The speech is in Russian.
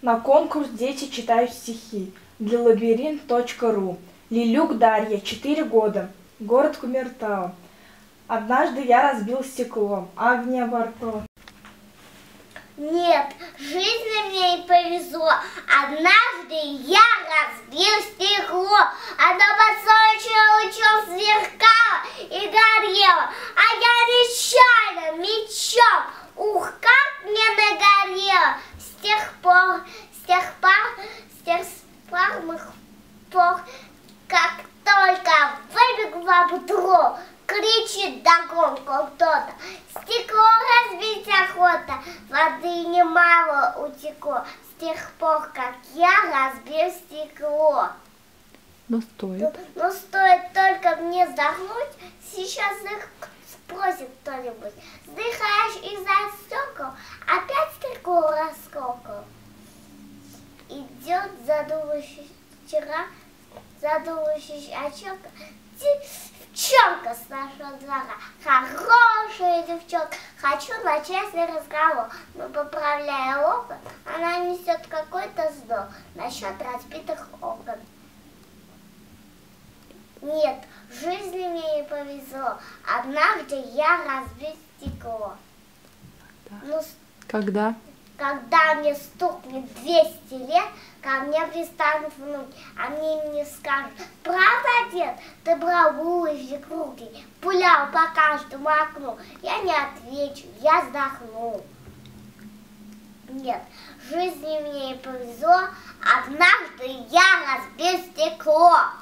На конкурс дети читают стихи для лабиринт.ру. Лилюк Дарья, 4 года, город Кумертау. Однажды я разбил стекло. Агния Барто. Нет, в жизни мне не повезло. Однажды я разбил стекло. Оно под солнечным лучом сверкало и горело. А я нечаянно, мечом, ух, как мне нагорело. С тех пор, как только выбегла в двор, кричит догонку кто-то: стекло разбить охота, воды немало утекло. С тех пор, как я разбил стекло. Но стоит Только мне вздохнуть, сейчас их спросит кто-нибудь: вздыхаешь из-за стекол, опять стекло расколкал. Идет задумавшись о чем-то девчонка с нашего двора, хорошая девчонка. Хочу начать с ней разговор, но, поправляя локон, она несет какой-то вздох насчет разбитых окон. Нет, в жизни мне не повезло. Однажды я разбил стекло. Когда? Когда мне стукнет 200 лет, ко мне пристанут внуки, а мне скажут: правда, дед, ты брал булыжник в руки, пулял по каждому окну? Я не отвечу, я вздохну. Нет, в жизни мне не повезло. Однажды я разбил стекло.